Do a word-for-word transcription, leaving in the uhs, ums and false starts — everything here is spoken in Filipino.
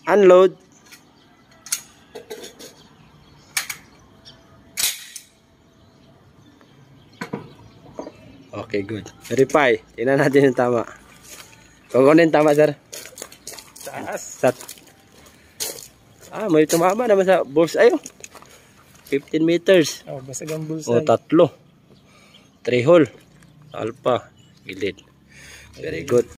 Unload. Okay, good. Verify. Tingnan natin yung tama. Kung ano yung tama, sir? Taas. Sat. Ah, may tumama naman sa bullseye. fifteen meters. Oh, basag ang O, bullseye. tatlo. three hole. Alpha. Gilid. Very good.